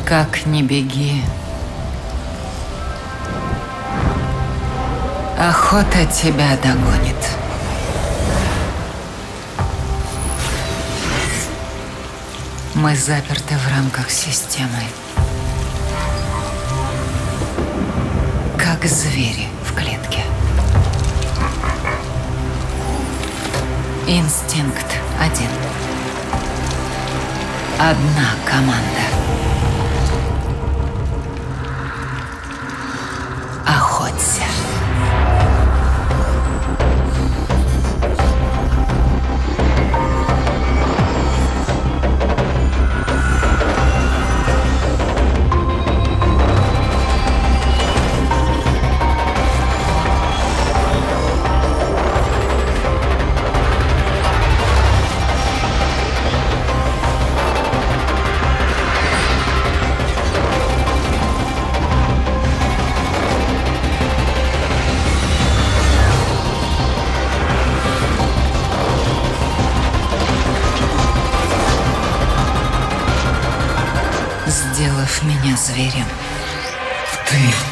Как ни беги, охота тебя догонит. Мы заперты в рамках системы, как звери в клетке. Инстинкт один. Одна команда. Охоться. Сделав меня зверем, Ты